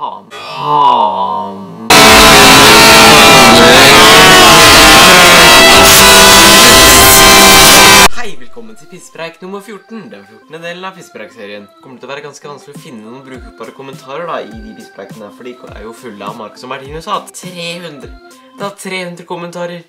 Faen. Hei, velkommen til Pisspreik nummer 14. Den 14. delen av Pisspreik-serien. Kommer til å være ganske vanskelig å finne noen brukbare kommentarer da i de Pisspreikene, for de er jo fulle av Marcus og Martinus hat. 300. Det er 300 kommentarer.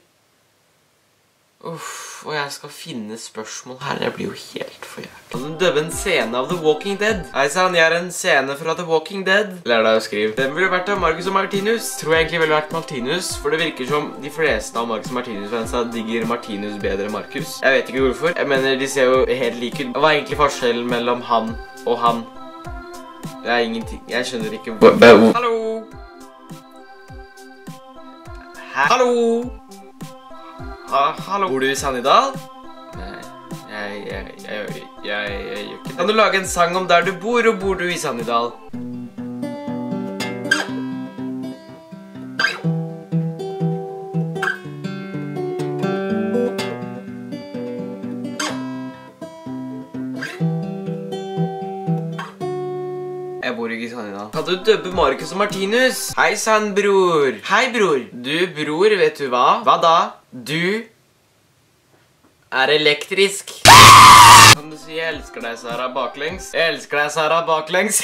Uff, og jeg skal finne spørsmål her. Det blir jo helt for jævlig. Kan du døve en scene av The Walking Dead? Hei sann, jeg er en scene fra The Walking Dead. Lær deg å skrive. Den ville vært av Marcus og Martinus. Tror jeg egentlig ville vært Martinus, for det virker som de fleste av Marcus og Martinus-fansa digger Martinus bedre enn Marcus. Jeg vet ikke hvorfor. Jeg mener, de ser jo helt like ut. Hva er egentlig forskjellen mellom han og han? Det er ingenting. Jeg skjønner ikke hvor... Hallo? Hallo? Hallo? Bor du i Sannidal? Nei, jeg gjør ikke det. Kan du lage en sang om der du bor, og bor du i Sannidal? Jeg bor ikke i Sannidal. Kan du dubbe Marcus og Martinus? Hei sann, bror. Hei, bror. Du, bror, vet du hva? Hva da? Du er elektrisk. Kan du si 'jeg elsker deg, Sara' baklengs? Jeg elsker deg, Sara' baklengs.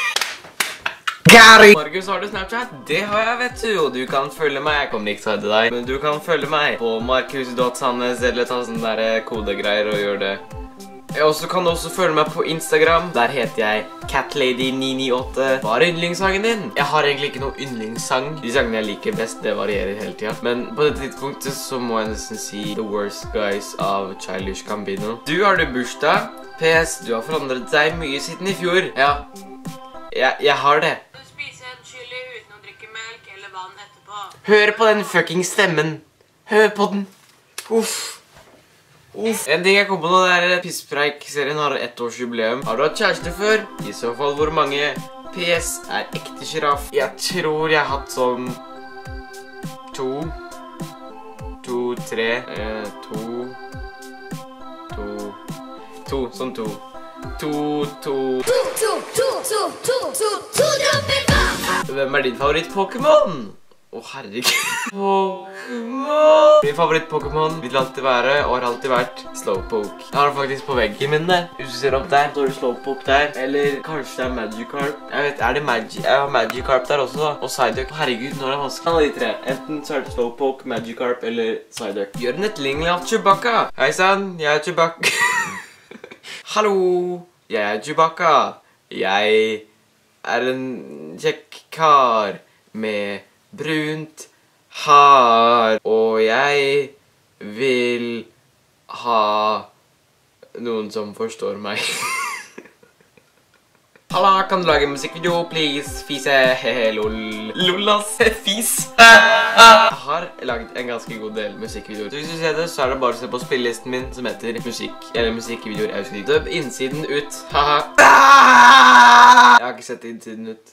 Gary! Marcus, har du Snapchat? Det har jeg, vet du. Og du kan følge meg. Jeg kommer ikke til å høre deg, men du kan følge meg på marcus.sannes, eller ta sånne der kodegreier og gjøre det. Og så kan du også følge meg på Instagram. Der heter jeg catlady998. Hva er yndlingssangen din? Jeg har egentlig ikke noe yndlingssang. De sangene jeg liker best, det varierer hele tiden. Men på dette tidspunktet så må jeg nesten si The Worst Guys av Childish Gambino. Du, har du bursdag? PS, du har forandret deg mye siden i fjor. Ja, jeg har det. Du spiser en chili uten å drikke melk eller vann etterpå. Hør på den fucking stemmen. Hør på den. Uff. En ting jeg kom på nå, det er Pisspreik-serien har 1-årsjubileum. Har du hatt kjæreste før? I så fall hvor mange? PS er ekte giraff. Jeg tror jeg har hatt sånn 2, 3, 2, sånn 2. 2. Hvem er din favoritt-Pokémon? Å, herregud. Pokémon. Min favoritt-Pokémon vil alltid være, og har alltid vært, Slowpoke. Jeg har den faktisk på veggen min der. Hvis du ser opp der, så har du Slowpoke der. Eller kanskje det er Magikarp. Jeg vet, er det Magikarp? Jeg har Magikarp der også da. Og Psyduck. Herregud, nå er det vanskelig. En av de tre. Enten så er det Slowpoke, Magikarp eller Psyduck. Gjør en etterligning av Chewbacca. Hei sann, jeg er Chewbacca. Hallo, jeg er Chewbacca. Jeg er en kjekk kar med brunt hår, og jeg vil ha noen som forstår meg. Halla, kan du lage en musikkvideo, please? Fise, hehe, lol. Lol, ass, fis. Jeg har laget en ganske god del musikkvideoer. Så hvis du ser det, så er det bare å se på spillelisten min som heter musikk, eller musikkvideoer, jeg husker ikke. Døb innsiden ut, haha. Jeg har ikke sett innsiden ut.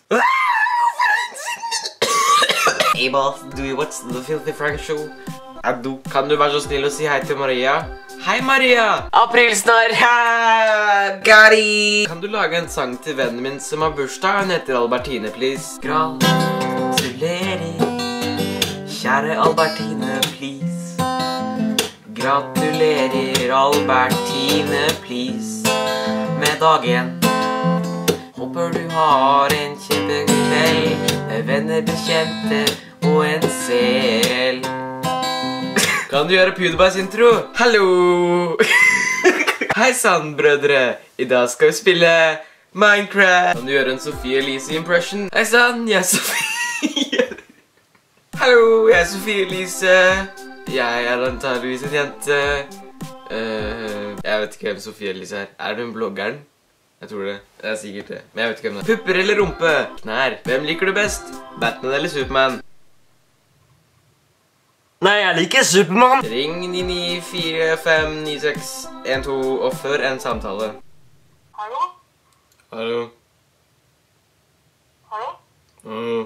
Hey boss, do you watch the Filthy Frank show? Jeg do. Kan du være så snill å si hei til Maria? Hei Maria! Aprilsnarr! Gary! Kan du lage en sang til vennen min som har bursdag? Hun heter Albertine, please. Gratulerer, kjære Albertine, please. Gratulerer, Albertine, please. Med dagen. Håper du har en kjempekveld med venner, bekjente og en sel. Kan du gjøre PewDiePie's intro? Hallo! Hei sann, brødre. I dag skal vi spille Minecraft. Kan du gjøre en Sophie Elise impression? Hei sann, jeg er Sophie. Hallo, jeg er Sophie Elise. Jeg er antageligvis en jente. Jeg vet ikke hvem Sophie Elise er. Er hun bloggeren? Jeg tror det. Det er sikkert det. Men jeg vet ikke hvem det er. Pupper eller rumpe? Knær. Hvem liker du best? Batman eller Superman? Nei, jeg liker Superman. Ring 99459612 og før en samtale. Hallo? Hallo? Hallo? Hallo?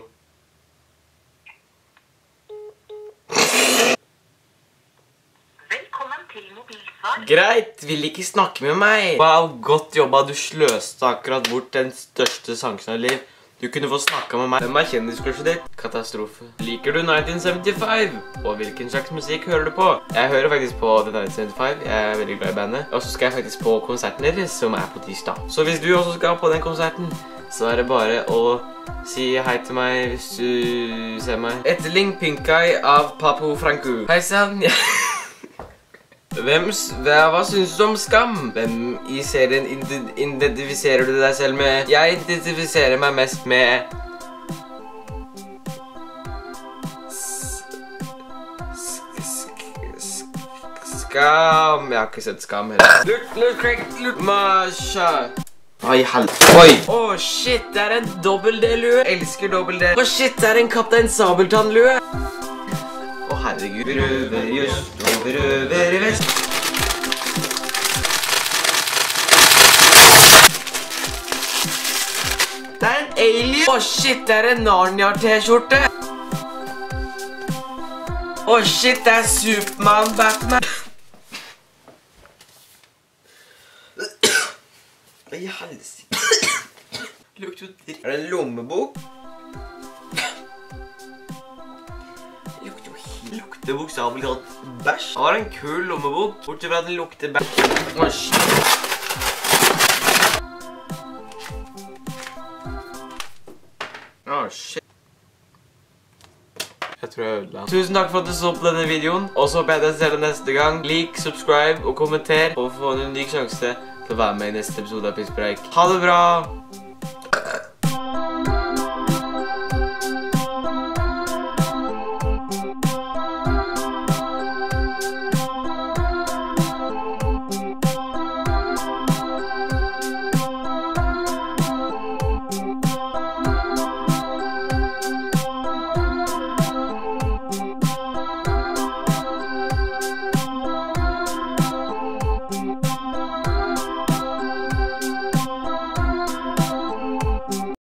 Velkommen til mobilsvar. Greit, vil ikke snakke med meg. Wow, godt jobba. Du sløste akkurat bort den største sjansen av liv. Du kunne få snakket med meg. Hvem er kjendiskrushet ditt? Katastrofe. Liker du 1975? Og hvilken slags musikk hører du på? Jeg hører faktisk på The 1975. Jeg er veldig glad i bandet. Og så skal jeg faktisk på konserten deres, som er på tirsdag. Så hvis du også skal på den konserten, så er det bare å si hei til meg hvis du ser meg. Etterlign Pink Eye av Papo Franco. Hei sann. Hva synes du om Skam? Hvem i serien identifiserer du deg selv med? Jeg identifiserer meg mest med Skam. Jeg har ikke sett Skam heller. Look, Masha. Oi, helvete. Oi. Åh, shit, det er en dobbel-D-lue. Jeg elsker dobbel-D. Åh, shit, det er en Kaptein Sabeltann-lue. Åh, herregud. Røver i øst og røver i vest. Det er en alien. Åh, shit, det er en Narnia-t-skjorte. Åh, shit, det er Superman, Batman. Hva i helsike? Lukter jo dritt. Er det en lommebok? Lukter bokstavelig talt bæsj. Det var en kul lommebok, bortsett fra at den lukter bæsj. Åh, shit. Åh, shit. Jeg tror jeg ødela. Tusen takk for at du så på denne videoen. Og så håper jeg deg ser deg neste gang. Lik, subscribe og kommenter for å få en unik sjanse til å være med i neste episode av Pisspreik. Ha det bra!